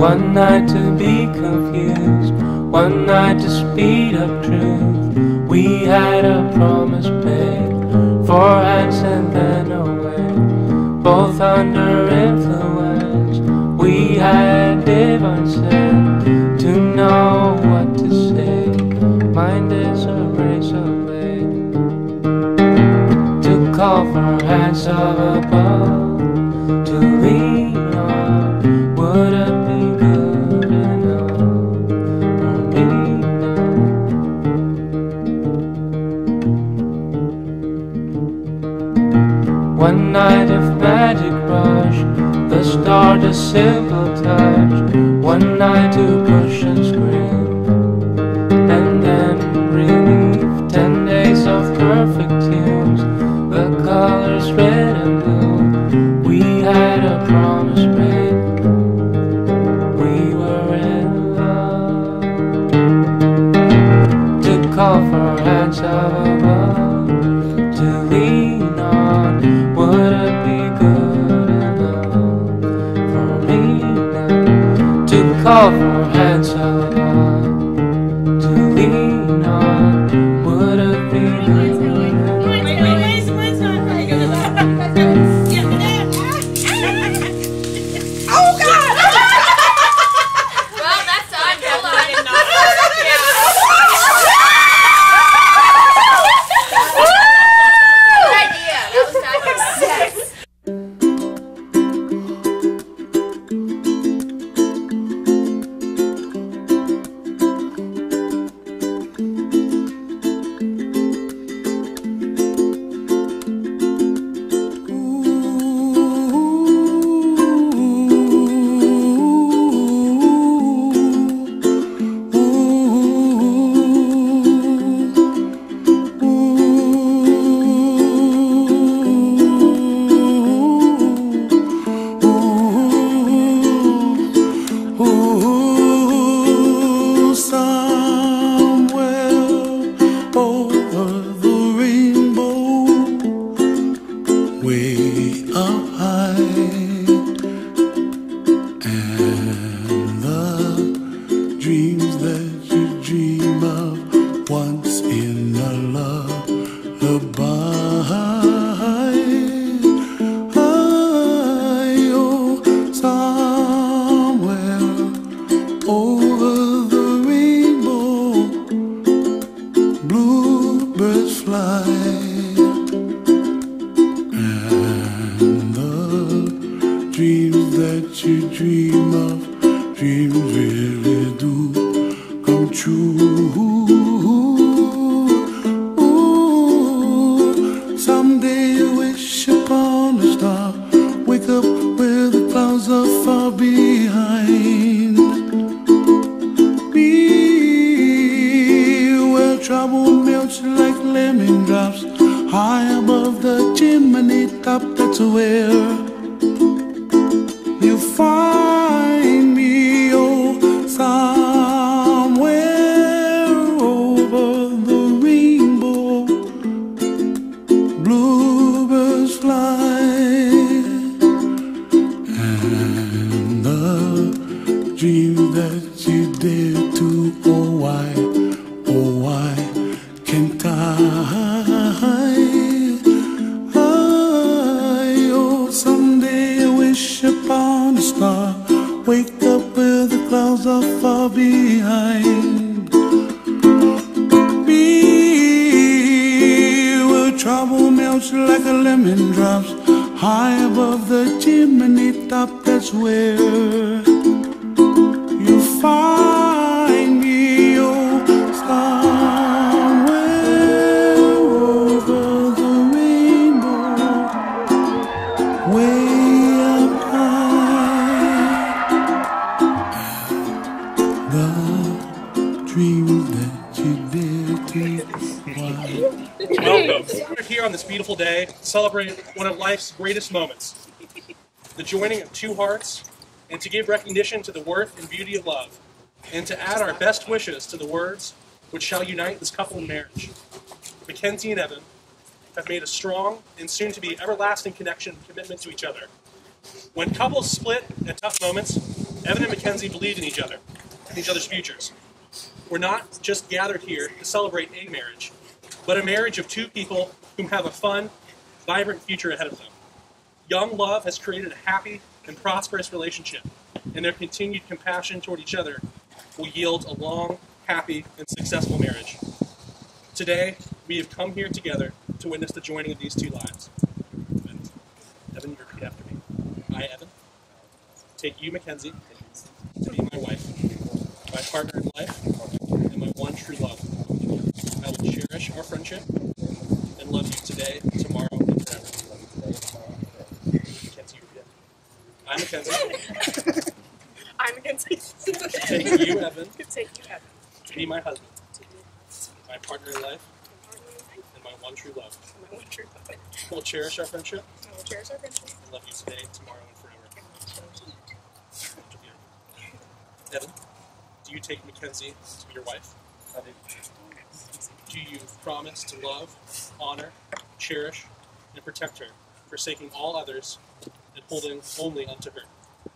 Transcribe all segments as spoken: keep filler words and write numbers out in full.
One night to be confused, one night to speed up truth. We had a promise made, four hands and then away, both under influence. We had divine sense to know what to say. Mind is a razor blade to call for hands of above, to lean on. Would it be good enough for me now? One night of magic rush, the start a simple touch. One night to push and scream, and then relief. Ten days of perfect tunes, the colors red and blue. We had a promise made, we were in love. To call for hands of above, to lean on. Would it be good enough for me now? To call for hands of above, to lean on. Would it be good enough? Oh God! Well, that's on. Hold on. Good idea. That was fabulous. Celebrate one of life's greatest moments, the joining of two hearts, and to give recognition to the worth and beauty of love, and to add our best wishes to the words which shall unite this couple in marriage. Mackenzie and Evan have made a strong and soon-to-be everlasting connection and commitment to each other. When couples split at tough moments, Evan and Mackenzie believed in each other, in each other's futures. We're not just gathered here to celebrate a marriage, but a marriage of two people whom have a fun, vibrant future ahead of them. Young love has created a happy and prosperous relationship, and their continued compassion toward each other will yield a long, happy, and successful marriage. Today, we have come here together to witness the joining of these two lives. Evan, you repeat after me. I, Evan, take you, Mackenzie, to be my wife, my partner in life, and my one true love. I will cherish our friendship and love you today, tomorrow, and forever. Mackenzie, you repeat. I'm Mackenzie. I'm Mackenzie. Take you, Evan, Take you, Evan. to be my husband, my partner in life, and my one true love. My one true love. I will cherish our friendship I will cherish our friendship. and love you today, tomorrow, and forever. Evan, do you take Mackenzie to be your wife? I do. Do you promise to love, honor, cherish, and protect her, forsaking all others and holding only unto her?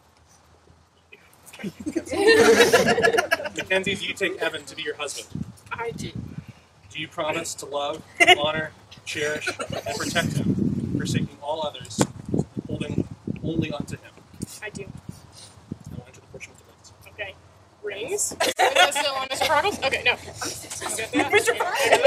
Mackenzie, do you take Evan to be your husband? I do. Do you promise to love, honor, cherish, and protect him, forsaking all others and holding only unto him? I do. Now enter the portion of the rings. Okay. Rings. Is that still on Mister Parkles? Okay, no. Mister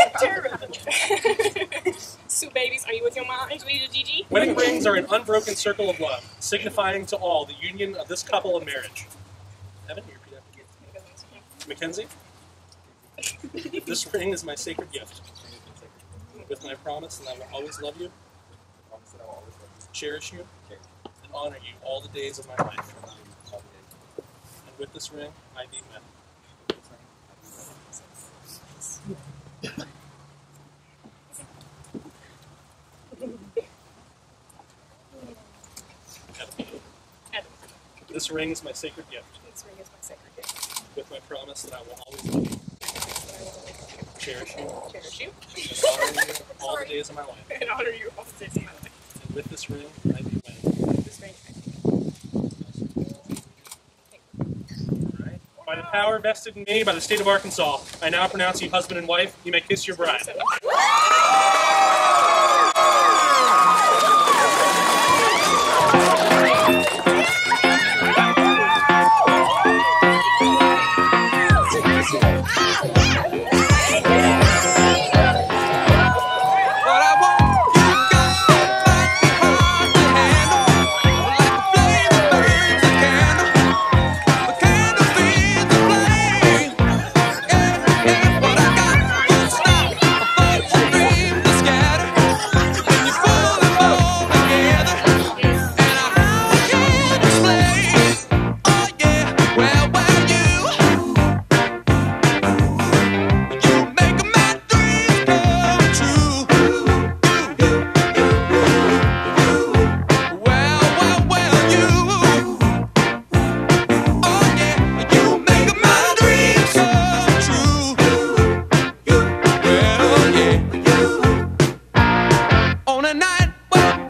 Parkles. So, babies, are you with your mom and sweetie Gigi? Wedding rings are an unbroken circle of love, signifying to all the union of this couple in marriage. Evan, you repeat after me. Mackenzie, this ring is my sacred gift, with my promise that I will always love you, cherish you, and honor you all the days of my life. And with this ring, I be wed. Evan. This ring is my sacred gift, This ring is my sacred gift. with my promise that I will always love you, That I will always cherish you, cherish you and honor you all the days of my life. and honor you all the days of my life. And with this ring, I be wed. This ring. By the power vested in me by the state of Arkansas, I now pronounce you husband and wife. You may kiss your bride. So, What I want, you got might be hard to handle. Like a flame that burns a candle, the candle feeds the flame. Yeah, yeah. What I got won't stop a thought and dream to scatter. When you pull them all together, and I can't explain. Oh yeah, well, well, you, you make my dreams come true. Well, well, well, you, oh yeah, you make my dreams come true. Well, yeah, on a night when